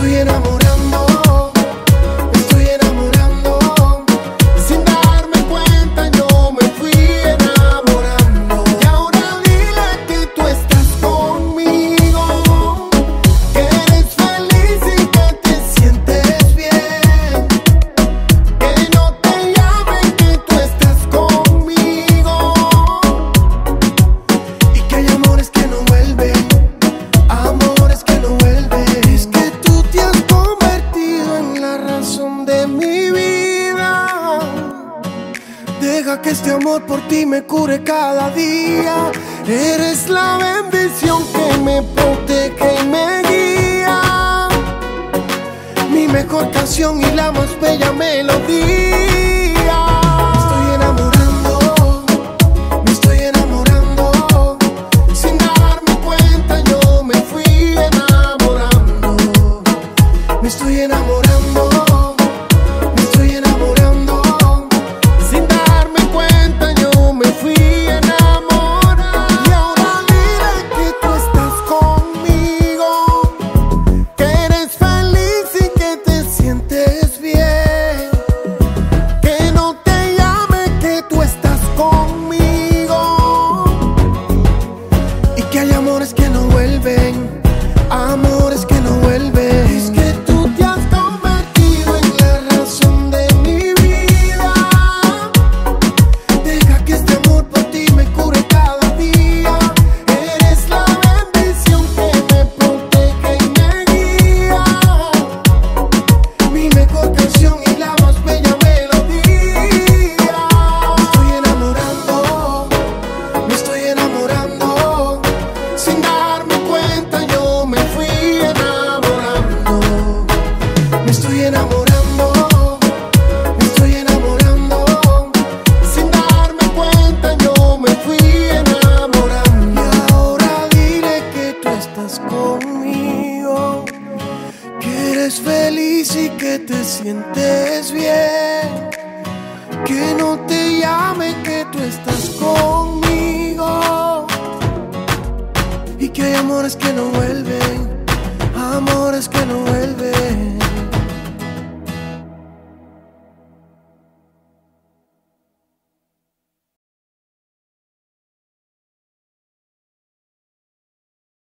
estoy enamorando, me estoy enamorando. Sin darme cuenta yo me fui enamorando. Y ahora dile que tú estás conmigo, que eres feliz y que te sientes bien, que no te llamen, que tú estás conmigo y que hay amores que no vuelven, amores que no vuelven. Es que tú te has convertido en la razón de mi vida. Deja que este amor por ti me cure cada día. Eres la bendición que me protege y me guía, mi mejor canción y la más bella melodía. Me estoy enamorando, me estoy enamorando. Sin darme cuenta yo me fui enamorando. Me estoy enamorando, me estoy enamorando. Sin darme cuenta yo me fui enamorando. Y ahora dile que tú estás conmigo, que eres feliz y que te sientes bien, que no te llame, que tú estás conmigo y que hay amores que no vuelven, amores que no vuelven. Es que tú te has convertido en la razón de mi vida. Deja que este amor por ti me cure cada día. Eres la bendición que me protege y me guía, mi mejor canción y la más bella melodía. Me estoy enamorando, me estoy enamorando. Sin darme cuenta yo me fui enamorando. Me estoy enamorando, me estoy enamorando. Sin darme cuenta yo me fui enamorando. Y ahora dile que tú estás conmigo, que eres feliz y que te sientes bien, que no te llame, que tú estás conmigo y que hay amores que no vuelven, amores que no vuelven.